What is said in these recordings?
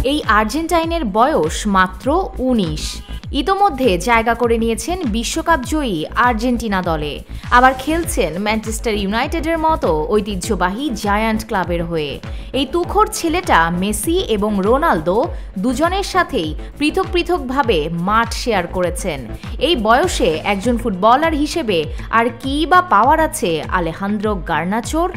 এই আর্জেন্টাইনের বয়স মাত্র ১৯। ইতোমধ্যে জায়গা করে নিয়েছেন বিশ্বকাপ জয়ী আর্জেন্টিনা দলে, আবার খেলছেন ম্যানচেস্টার ইউনাইটেডের মতো ঐতিহ্যবাহী জায়ান্ট ক্লাবের হয়ে। এই তুখোড় ছেলেটা মেসি এবং রোনালদো দুজনের সাথেই পৃথক পৃথকভাবে মাঠ শেয়ার করেছেন। এই বয়সে একজন ফুটবলার হিসেবে আর কী বা পাওয়ার আছে আলেহান্দ্রো গার্নাচোর?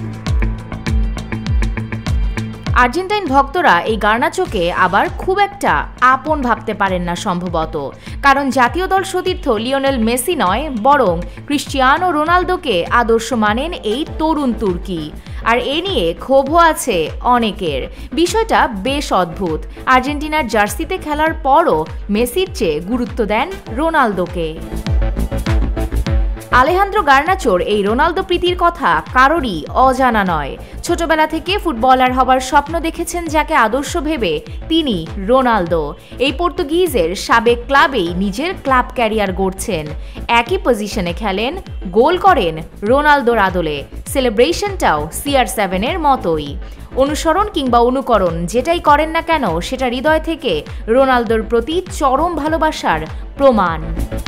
আর্জেন্টাইন ভক্তরা এই গার্নাচোকে আবার খুব একটা আপন ভাবতে পারেন না সম্ভবত, কারণ জাতীয় দল সতীর্থ লিওনেল মেসি নয়, বরং ক্রিস্টিয়ানো রোনালদোকে আদর্শ মানেন এই তরুণ তুর্কি। আর এ নিয়ে ক্ষোভও আছে অনেকের। বিষয়টা বেশ অদ্ভুত। আর্জেন্টিনার জার্সিতে খেলার পরও মেসির চেয়ে গুরুত্ব দেন রোনালদোকে। আলেহান্দ্রো গার্নাচোর এই রোনালদো প্রীতির কথা কারোরই অজানা নয়। ছোটবেলা থেকে ফুটবলার হবার স্বপ্ন দেখেছেন যাকে আদর্শ ভেবে, তিনি রোনালদো। এই পর্তুগিজের সাবেক ক্লাবেই নিজের ক্লাব ক্যারিয়ার গড়ছেন। একই পজিশনে খেলেন, গোল করেন রোনালদোর আদলে। সেলিব্রেশনটাও CR7-এর মতোই। অনুসরণ কিংবা অনুকরণ যেটাই করেন না কেন, সেটা হৃদয় থেকে রোনালদোর প্রতি চরম ভালোবাসার প্রমাণ।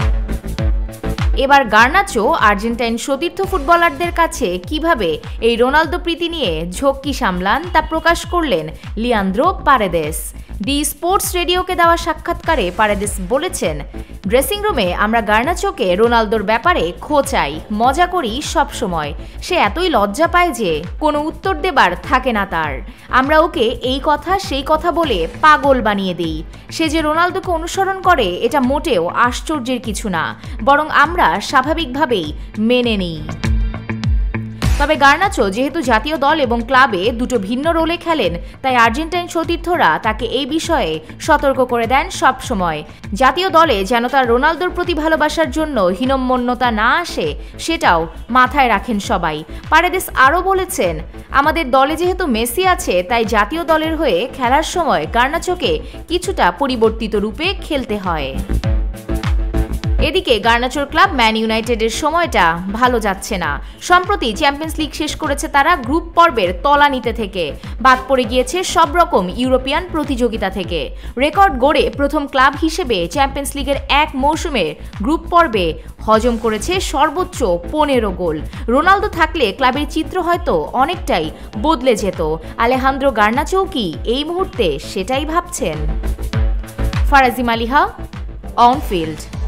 এবার গার্নাচো আর্জেন্টাইন সতীর্থ ফুটবলারদের কাছে কিভাবে এই রোনালদো প্রীতি নিয়ে ঝক্কি সামলান তা প্রকাশ করলেন লিয়ান্দ্রো পারেদেস। ডি স্পোর্টস রেডিওকে দেওয়া সাক্ষাৎকারে পারেদেস বলেছেন, ড্রেসিং রুমে আমরা গার্নাচোকে রোনালদোর ব্যাপারে খোঁচাই, মজা করি সবসময়। সে এতই লজ্জা পায় যে কোনো উত্তর দেবার থাকে না তার। আমরা ওকে এই কথা সেই কথা বলে পাগল বানিয়ে দিই। সে যে রোনালদোকে অনুসরণ করে এটা মোটেও আশ্চর্যের কিছু না, বরং আমরা স্বাভাবিকভাবেই মেনে নিই। তবে গার্নাচো যেহেতু জাতীয় দল এবং ক্লাবে দুটো ভিন্ন রোলে খেলেন, তাই আর্জেন্টাইন সতীর্থরা তাকে এই বিষয়ে সতর্ক করে দেন সবসময়। জাতীয় দলে যেন তার রোনালদোর প্রতি ভালোবাসার জন্য হীনম্মন্যতা না আসে, সেটাও মাথায় রাখেন সবাই। পারেদেস আরও বলেছেন, আমাদের দলে যেহেতু মেসি আছে, তাই জাতীয় দলের হয়ে খেলার সময় গার্নাচোকে কিছুটা পরিবর্তিত রূপে খেলতে হয়। এদিকে গার্নাচোর ক্লাব ম্যান ইউনাইটেডের সময়টা ভালো যাচ্ছে না। সম্প্রতি চ্যাম্পিয়ন্স লিগ শেষ করেছে তারা গ্রুপ পর্বের তলানিতে থেকে, বাদ পড়ে গিয়েছে সব রকম ইউরোপিয়ান প্রতিযোগিতা থেকে। রেকর্ড গড়ে প্রথম ক্লাব হিসেবে চ্যাম্পিয়ন্স লিগের এক মৌসুমে গ্রুপ পর্বে হজম করেছে সর্বোচ্চ 15 গোল। রোনালদো থাকলে ক্লাবের চিত্র হয়তো অনেকটাই বদলে যেত। আলেহান্দ্রো গার্নাচো কি এই মুহূর্তে সেটাই ভাবছেন? ফারাজি, মালিহা, অনফিল্ড।